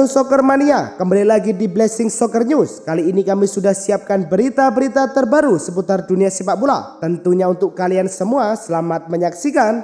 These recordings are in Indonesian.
Halo Soccer Mania, kembali lagi di Blessing Soccer News. Kali ini kami sudah siapkan berita-berita terbaru seputar dunia sepak bola. Tentunya untuk kalian semua, selamat menyaksikan.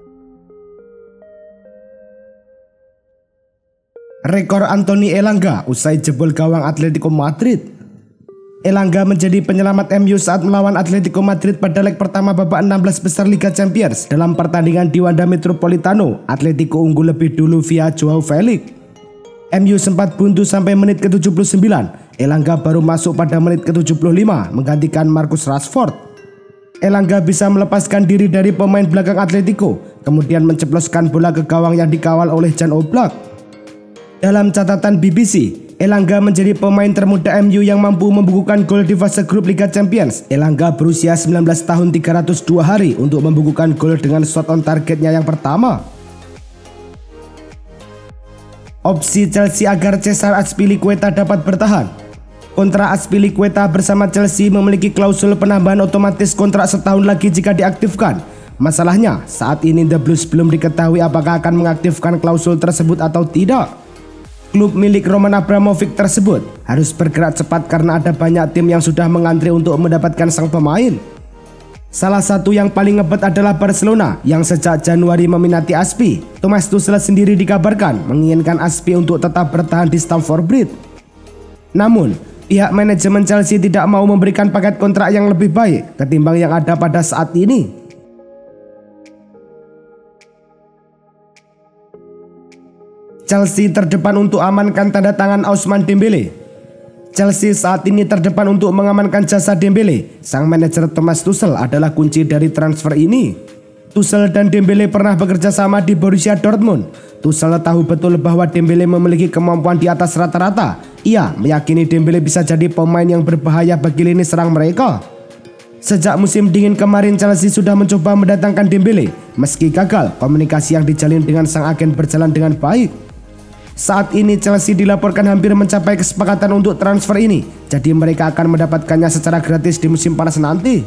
Rekor Anthony Elanga usai jebol gawang Atletico Madrid. Elanga menjadi penyelamat MU saat melawan Atletico Madrid pada leg pertama babak 16 besar Liga Champions. Dalam pertandingan di Wanda Metropolitano, Atletico unggul lebih dulu via Joao Felix. MU sempat buntu sampai menit ke-79. Elanga baru masuk pada menit ke-75 menggantikan Marcus Rashford. Elanga bisa melepaskan diri dari pemain belakang Atletico, kemudian menceploskan bola ke gawang yang dikawal oleh Jan Oblak. Dalam catatan BBC, Elanga menjadi pemain termuda MU yang mampu membukukan gol di fase grup Liga Champions. Elanga berusia 19 tahun 302 hari untuk membukukan gol dengan shot on targetnya yang pertama. Opsi Chelsea agar Cesar Azpilicueta dapat bertahan. Kontrak Azpilicueta bersama Chelsea memiliki klausul penambahan otomatis kontrak setahun lagi jika diaktifkan. Masalahnya, saat ini The Blues belum diketahui apakah akan mengaktifkan klausul tersebut atau tidak. Klub milik Roman Abramovich tersebut harus bergerak cepat karena ada banyak tim yang sudah mengantri untuk mendapatkan sang pemain. Salah satu yang paling ngebet adalah Barcelona yang sejak Januari meminati Azpi. Thomas Tuchel sendiri dikabarkan menginginkan Azpi untuk tetap bertahan di Stamford Bridge. Namun, pihak manajemen Chelsea tidak mau memberikan paket kontrak yang lebih baik ketimbang yang ada pada saat ini. Chelsea terdepan untuk amankan tanda tangan Ousmane Dembele. Chelsea saat ini terdepan untuk mengamankan jasa Dembele. Sang manajer Thomas Tuchel adalah kunci dari transfer ini. Tuchel dan Dembele pernah bekerja sama di Borussia Dortmund. Tuchel tahu betul bahwa Dembele memiliki kemampuan di atas rata-rata. Ia meyakini Dembele bisa jadi pemain yang berbahaya bagi lini serang mereka. Sejak musim dingin kemarin, Chelsea sudah mencoba mendatangkan Dembele. Meski gagal, komunikasi yang dijalin dengan sang agen berjalan dengan baik. Saat ini Chelsea dilaporkan hampir mencapai kesepakatan untuk transfer ini, jadi mereka akan mendapatkannya secara gratis di musim panas nanti.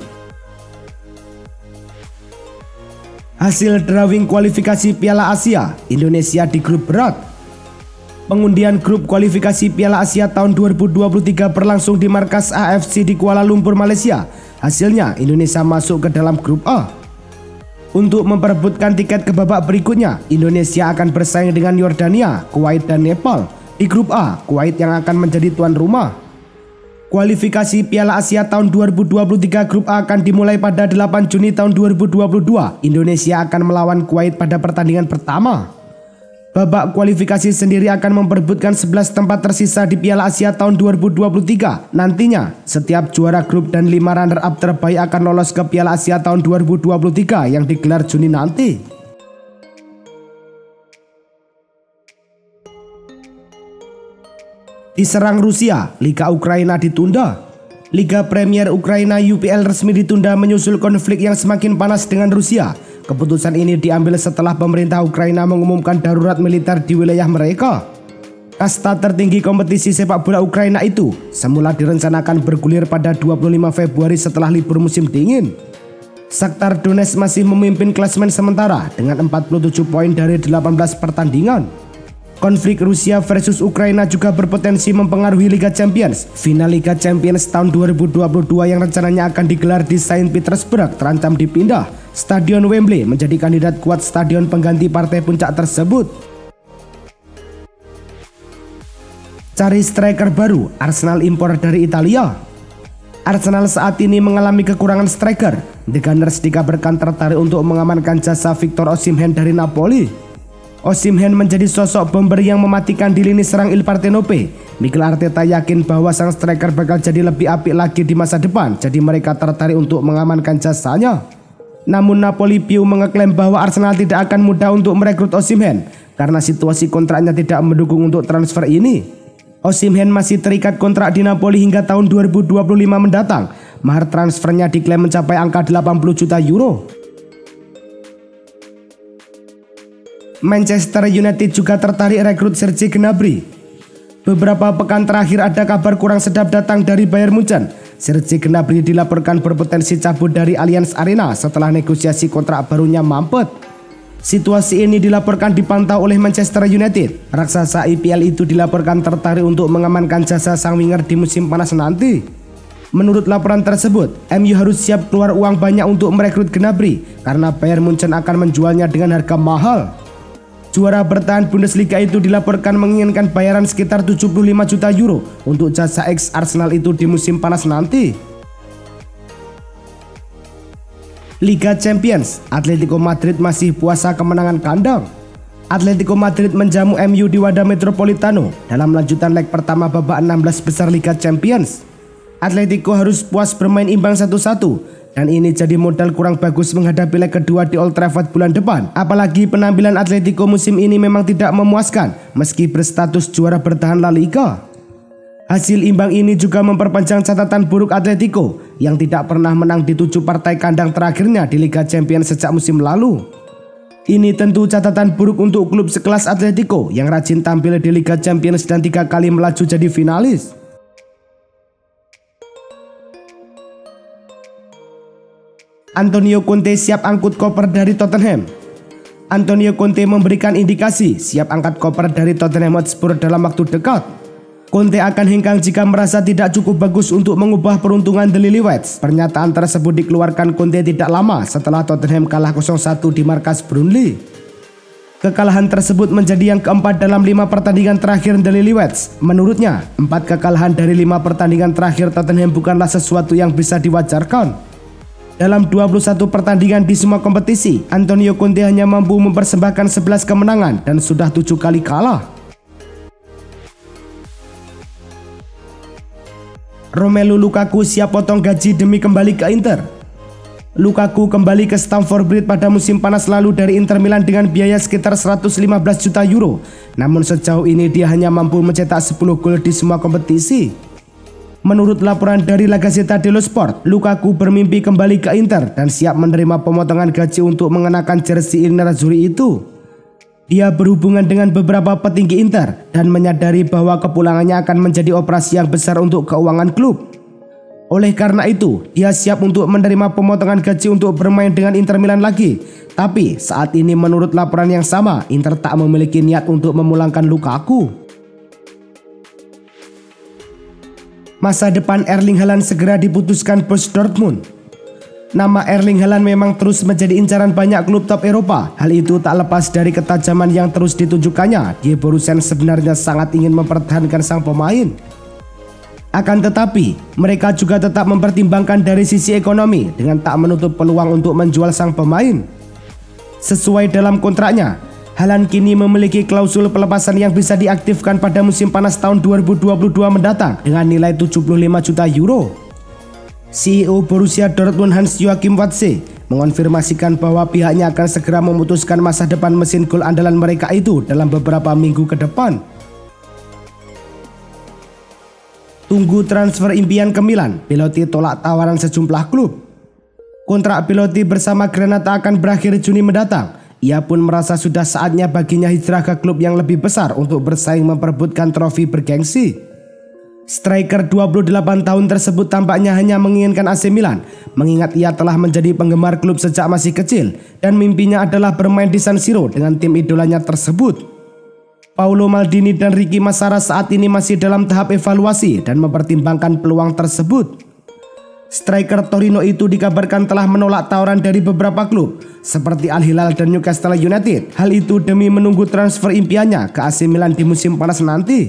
Hasil drawing kualifikasi Piala Asia, Indonesia di grup berat. Pengundian grup kualifikasi Piala Asia tahun 2023 berlangsung di markas AFC di Kuala Lumpur, Malaysia. Hasilnya Indonesia masuk ke dalam grup A. Untuk memperebutkan tiket ke babak berikutnya, Indonesia akan bersaing dengan Yordania, Kuwait dan Nepal. Di grup A, Kuwait yang akan menjadi tuan rumah. Kualifikasi Piala Asia tahun 2023 grup A akan dimulai pada 8 Juni tahun 2022. Indonesia akan melawan Kuwait pada pertandingan pertama. Babak kualifikasi sendiri akan memperebutkan 11 tempat tersisa di Piala Asia tahun 2023. Nantinya, setiap juara grup dan 5 runner-up terbaik akan lolos ke Piala Asia tahun 2023 yang digelar Juni nanti. Diserang Rusia, Liga Ukraina ditunda. Liga Premier Ukraina UPL resmi ditunda menyusul konflik yang semakin panas dengan Rusia. Keputusan ini diambil setelah pemerintah Ukraina mengumumkan darurat militer di wilayah mereka. Kasta tertinggi kompetisi sepak bola Ukraina itu semula direncanakan bergulir pada 25 Februari setelah libur musim dingin. Shakhtar Donetsk masih memimpin klasemen sementara dengan 47 poin dari 18 pertandingan. Konflik Rusia versus Ukraina juga berpotensi mempengaruhi Liga Champions. Final Liga Champions tahun 2022 yang rencananya akan digelar di Saint Petersburg terancam dipindah. Stadion Wembley menjadi kandidat kuat stadion pengganti partai puncak tersebut. Cari striker baru, Arsenal impor dari Italia. Arsenal saat ini mengalami kekurangan striker. The Gunners dikabarkan tertarik untuk mengamankan jasa Victor Osimhen dari Napoli. Osimhen menjadi sosok bomber yang mematikan di lini serang Il Partenope. Mikel Arteta yakin bahwa sang striker bakal jadi lebih apik lagi di masa depan, jadi mereka tertarik untuk mengamankan jasanya. Namun Napoli Piu mengeklaim bahwa Arsenal tidak akan mudah untuk merekrut Osimhen karena situasi kontraknya tidak mendukung untuk transfer ini. Osimhen masih terikat kontrak di Napoli hingga tahun 2025 mendatang. Mahar transfernya diklaim mencapai angka 80 juta euro. Manchester United juga tertarik rekrut Serge Gnabry. Beberapa pekan terakhir ada kabar kurang sedap datang dari Bayern Munchen. Serge Gnabry dilaporkan berpotensi cabut dari Allianz Arena setelah negosiasi kontrak barunya mampet. Situasi ini dilaporkan dipantau oleh Manchester United. Raksasa IPL itu dilaporkan tertarik untuk mengamankan jasa sang winger di musim panas nanti. Menurut laporan tersebut, MU harus siap keluar uang banyak untuk merekrut Gnabry karena Bayern Munchen akan menjualnya dengan harga mahal. Juara bertahan Bundesliga itu dilaporkan menginginkan bayaran sekitar 75 juta euro untuk jasa ex Arsenal itu di musim panas nanti. Liga Champions, Atletico Madrid masih puasa kemenangan kandang. Atletico Madrid menjamu MU di Wanda Metropolitano dalam lanjutan leg pertama babak 16 besar Liga Champions. Atletico harus puas bermain imbang 1-1 dan ini jadi modal kurang bagus menghadapi leg kedua di Old Trafford bulan depan. Apalagi penampilan Atletico musim ini memang tidak memuaskan meski berstatus juara bertahan La Liga. Hasil imbang ini juga memperpanjang catatan buruk Atletico yang tidak pernah menang di 7 partai kandang terakhirnya di Liga Champions sejak musim lalu. Ini tentu catatan buruk untuk klub sekelas Atletico yang rajin tampil di Liga Champions dan 3 kali melaju jadi finalis. Antonio Conte siap angkut koper dari Tottenham. Antonio Conte memberikan indikasi siap angkat koper dari Tottenham Hotspur dalam waktu dekat. Conte akan hengkang jika merasa tidak cukup bagus untuk mengubah peruntungan The Lilywhits. Pernyataan tersebut dikeluarkan Conte tidak lama setelah Tottenham kalah 0-1 di markas Burnley. Kekalahan tersebut menjadi yang keempat dalam 5 pertandingan terakhir The Lilywhits. Menurutnya, 4 kekalahan dari 5 pertandingan terakhir Tottenham bukanlah sesuatu yang bisa diwajarkan. Dalam 21 pertandingan di semua kompetisi, Antonio Conte hanya mampu mempersembahkan 11 kemenangan dan sudah 7 kali kalah. Romelu Lukaku siap potong gaji demi kembali ke Inter. Lukaku kembali ke Stamford Bridge pada musim panas lalu dari Inter Milan dengan biaya sekitar 115 juta euro. Namun sejauh ini dia hanya mampu mencetak 10 gol di semua kompetisi. Menurut laporan dari La Gazzetta dello Sport, Lukaku bermimpi kembali ke Inter dan siap menerima pemotongan gaji untuk mengenakan jersey nerazzurri itu. Dia berhubungan dengan beberapa petinggi Inter dan menyadari bahwa kepulangannya akan menjadi operasi yang besar untuk keuangan klub. Oleh karena itu, dia siap untuk menerima pemotongan gaji untuk bermain dengan Inter Milan lagi. Tapi saat ini menurut laporan yang sama, Inter tak memiliki niat untuk memulangkan Lukaku. Masa depan Erling Haaland segera diputuskan bos Dortmund. Nama Erling Haaland memang terus menjadi incaran banyak klub top Eropa. Hal itu tak lepas dari ketajaman yang terus ditunjukkannya. Die Borussen sebenarnya sangat ingin mempertahankan sang pemain. Akan tetapi, mereka juga tetap mempertimbangkan dari sisi ekonomi dengan tak menutup peluang untuk menjual sang pemain. Sesuai dalam kontraknya, Haaland kini memiliki klausul pelepasan yang bisa diaktifkan pada musim panas tahun 2022 mendatang dengan nilai 75 juta euro. CEO Borussia Dortmund Hans-Joachim Watzke mengonfirmasikan bahwa pihaknya akan segera memutuskan masa depan mesin gol andalan mereka itu dalam beberapa minggu ke depan. Tunggu transfer impian ke Milan, Belotti tolak tawaran sejumlah klub. Kontrak Belotti bersama Granata akan berakhir Juni mendatang. Ia pun merasa sudah saatnya baginya hijrah ke klub yang lebih besar untuk bersaing memperebutkan trofi bergengsi. Striker 28 tahun tersebut tampaknya hanya menginginkan AC Milan, mengingat ia telah menjadi penggemar klub sejak masih kecil dan mimpinya adalah bermain di San Siro dengan tim idolanya tersebut. Paolo Maldini dan Ricky Massara saat ini masih dalam tahap evaluasi dan mempertimbangkan peluang tersebut. Striker Torino itu dikabarkan telah menolak tawaran dari beberapa klub seperti Al Hilal dan Newcastle United. Hal itu demi menunggu transfer impiannya ke AC Milan di musim panas nanti.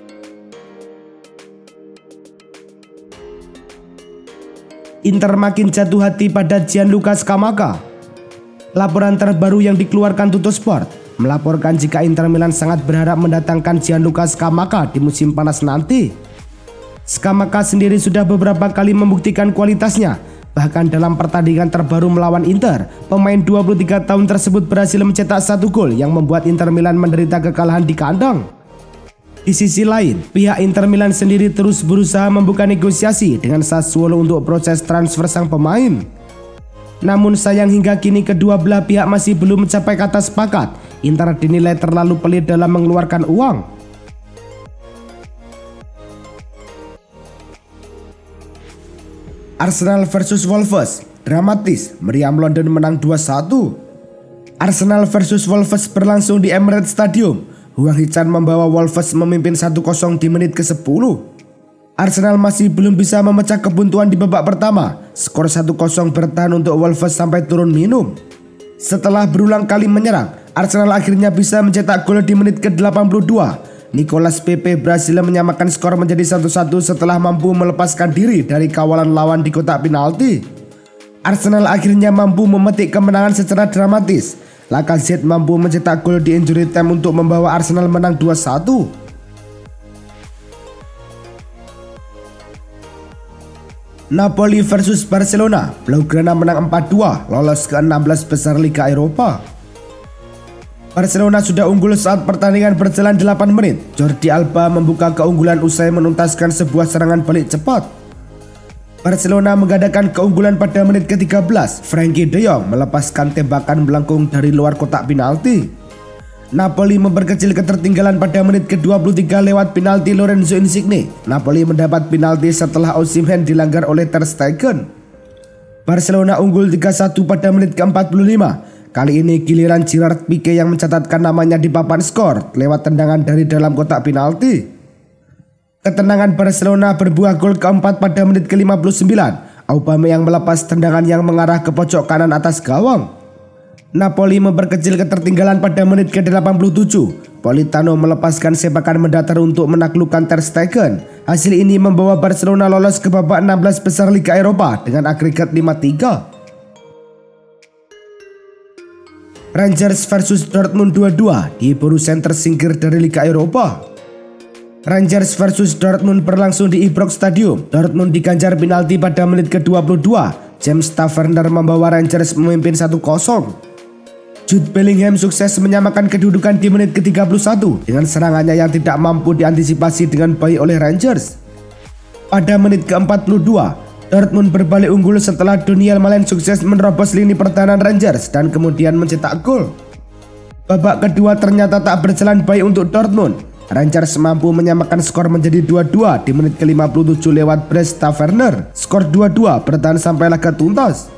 Inter makin jatuh hati pada Gianluca Scamacca. Laporan terbaru yang dikeluarkan Tuttosport melaporkan jika Inter Milan sangat berharap mendatangkan Gianluca Scamacca di musim panas nanti. Scamacca sendiri sudah beberapa kali membuktikan kualitasnya. Bahkan dalam pertandingan terbaru melawan Inter, pemain 23 tahun tersebut berhasil mencetak 1 gol yang membuat Inter Milan menderita kekalahan di kandang. Di sisi lain, pihak Inter Milan sendiri terus berusaha membuka negosiasi dengan Sassuolo untuk proses transfer sang pemain. Namun sayang hingga kini kedua belah pihak masih belum mencapai kata sepakat. Inter dinilai terlalu pelit dalam mengeluarkan uang. Arsenal versus Wolves, dramatis, meriam London menang 2-1. Arsenal versus Wolves berlangsung di Emirates Stadium. Hwang Hee-chan membawa Wolves memimpin 1-0 di menit ke-10. Arsenal masih belum bisa memecah kebuntuan di babak pertama. Skor 1-0 bertahan untuk Wolves sampai turun minum. Setelah berulang kali menyerang, Arsenal akhirnya bisa mencetak gol di menit ke-82. Nicolas Pepe berhasil menyamakan skor menjadi 1-1 setelah mampu melepaskan diri dari kawalan lawan di kotak penalti. Arsenal akhirnya mampu memetik kemenangan secara dramatis. Lacazette mampu mencetak gol di injury time untuk membawa Arsenal menang 2-1. Napoli versus Barcelona, Blaugrana menang 4-2, lolos ke 16 besar Liga Eropa. Barcelona sudah unggul saat pertandingan berjalan 8 menit. Jordi Alba membuka keunggulan usai menuntaskan sebuah serangan balik cepat. Barcelona menggadaikan keunggulan pada menit ke-13. Frenkie de Jong melepaskan tembakan melengkung dari luar kotak penalti. Napoli memperkecil ketertinggalan pada menit ke-23 lewat penalti Lorenzo Insigne. Napoli mendapat penalti setelah Osimhen dilanggar oleh Ter Stegen. Barcelona unggul 3-1 pada menit ke-45. Kali ini giliran Gerard Pique yang mencatatkan namanya di papan skor lewat tendangan dari dalam kotak penalti. Ketenangan Barcelona berbuah gol keempat pada menit ke-59. Aubameyang melepas tendangan yang mengarah ke pojok kanan atas gawang. Napoli memperkecil ketertinggalan pada menit ke-87. Politano melepaskan sepakan mendatar untuk menaklukkan Ter Stegen. Hasil ini membawa Barcelona lolos ke babak 16 besar Liga Eropa dengan agregat 5-3. Rangers versus Dortmund 2-2 di Borussen tersingkir dari Liga Eropa. Rangers versus Dortmund berlangsung di Ibrox Stadium. Dortmund diganjar penalti pada menit ke-22. James Taverner membawa Rangers memimpin 1-0. Jude Bellingham sukses menyamakan kedudukan di menit ke-31 dengan serangannya yang tidak mampu diantisipasi dengan baik oleh Rangers. Pada menit ke-42, Dortmund berbalik unggul setelah Daniel Malen sukses menerobos lini pertahanan Rangers dan kemudian mencetak gol. Babak kedua ternyata tak berjalan baik untuk Dortmund. Rangers mampu menyamakan skor menjadi 2-2 di menit ke-57 lewat Brice Taverner. Skor 2-2 bertahan sampai laga tuntas.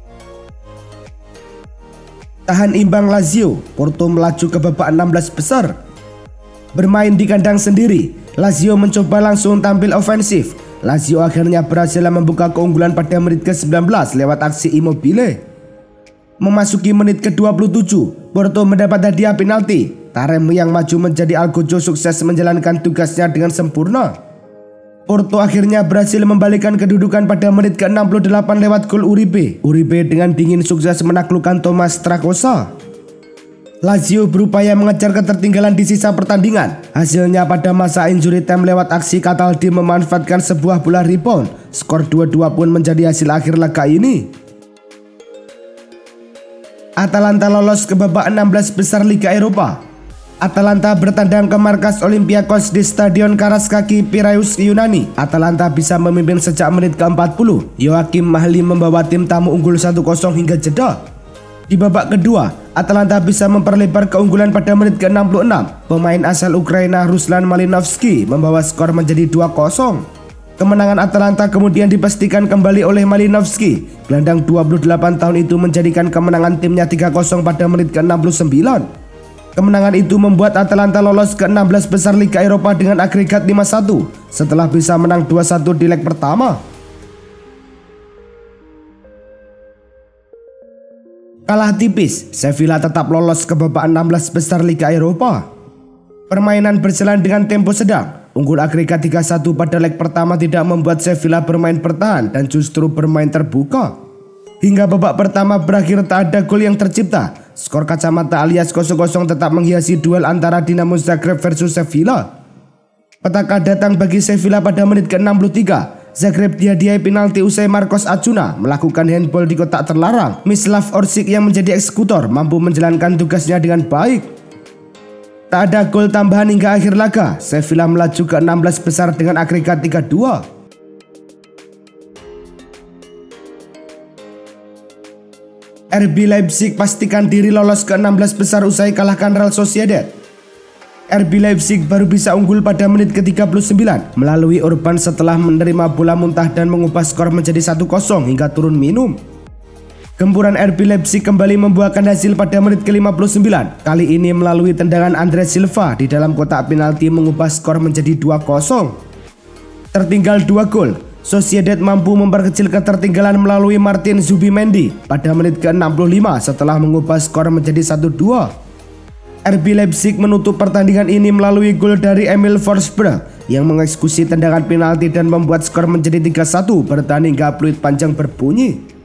Tahan imbang Lazio, Porto melaju ke babak 16 besar. Bermain di kandang sendiri, Lazio mencoba langsung tampil ofensif. Lazio akhirnya berhasil membuka keunggulan pada menit ke-19 lewat aksi Immobile. Memasuki menit ke-27, Porto mendapat hadiah penalti. Tarem yang maju menjadi Algojo sukses menjalankan tugasnya dengan sempurna. Porto akhirnya berhasil membalikkan kedudukan pada menit ke-68 lewat gol Uribe. Uribe dengan dingin sukses menaklukkan Thomas Strakosha. Lazio berupaya mengejar ketertinggalan di sisa pertandingan. Hasilnya pada masa injury time lewat aksi Cataldi memanfaatkan sebuah bola rebound. Skor 2-2 pun menjadi hasil akhir laga ini. Atalanta lolos ke babak 16 besar Liga Eropa. Atalanta bertandang ke markas Olympiakos di Stadion Karaskaki Piraeus Yunani. Atalanta bisa memimpin sejak menit ke-40. Joachim Mahli membawa tim tamu unggul 1-0 hingga jeda. Di babak kedua, Atalanta bisa memperlebar keunggulan pada menit ke-66. Pemain asal Ukraina Ruslan Malinovsky membawa skor menjadi 2-0. Kemenangan Atalanta kemudian dipastikan kembali oleh Malinovsky. Gelandang 28 tahun itu menjadikan kemenangan timnya 3-0 pada menit ke-69. Kemenangan itu membuat Atalanta lolos ke 16 besar Liga Eropa dengan agregat 5-1 setelah bisa menang 2-1 di leg pertama. Kalah tipis, Sevilla tetap lolos ke babak 16 besar Liga Eropa. Permainan berjalan dengan tempo sedang. Unggul agregat 3-1 pada leg pertama tidak membuat Sevilla bermain bertahan dan justru bermain terbuka. Hingga babak pertama berakhir tak ada gol yang tercipta. Skor kacamata alias 0-0 tetap menghiasi duel antara Dinamo Zagreb versus Sevilla. Petaka datang bagi Sevilla pada menit ke-63. Zagreb dihadiahi penalti usai Marcos Acuna melakukan handball di kotak terlarang. Mislav Orsic yang menjadi eksekutor mampu menjalankan tugasnya dengan baik. Tak ada gol tambahan hingga akhir laga. Sevilla melaju ke 16 besar dengan agregat 3-2. RB Leipzig pastikan diri lolos ke 16 besar usai kalahkan Real Sociedad. RB Leipzig baru bisa unggul pada menit ke-39 melalui Urban setelah menerima bola muntah dan mengubah skor menjadi 1-0 hingga turun minum. Gempuran RB Leipzig kembali membuahkan hasil pada menit ke-59. Kali ini melalui tendangan Andre Silva di dalam kotak penalti mengubah skor menjadi 2-0. Tertinggal 2 gol, Sociedad mampu memperkecil ketertinggalan melalui Martin Zubimendi pada menit ke-65 setelah mengubah skor menjadi 1-2. RB Leipzig menutup pertandingan ini melalui gol dari Emil Forsberg yang mengeksekusi tendangan penalti dan membuat skor menjadi 3-1 bertahan hingga peluit panjang berbunyi.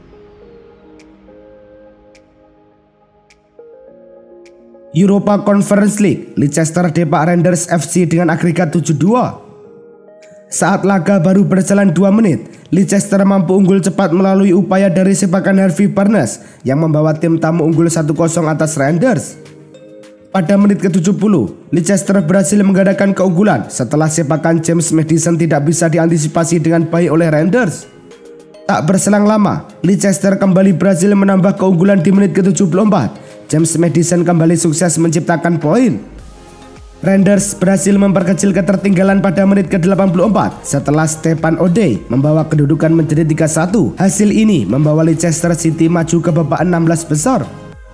Europa Conference League, Leicester depak Rangers FC dengan agregat 7-2. Saat laga baru berjalan 2 menit, Leicester mampu unggul cepat melalui upaya dari sepakan Harvey Barnes yang membawa tim tamu unggul 1-0 atas Rangers. Pada menit ke-70, Leicester berhasil menggandakan keunggulan setelah sepakan James Maddison tidak bisa diantisipasi dengan baik oleh Rangers. Tak berselang lama, Leicester kembali berhasil menambah keunggulan di menit ke-74. James Maddison kembali sukses menciptakan poin. Rangers berhasil memperkecil ketertinggalan pada menit ke-84 setelah Stefan O'Day membawa kedudukan menjadi 3-1. Hasil ini membawa Leicester City maju ke babak 16 besar.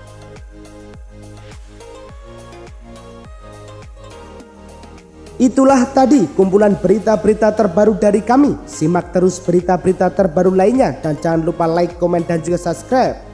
Itulah tadi kumpulan berita-berita terbaru dari kami. Simak terus berita-berita terbaru lainnya dan jangan lupa like, komen, dan juga subscribe.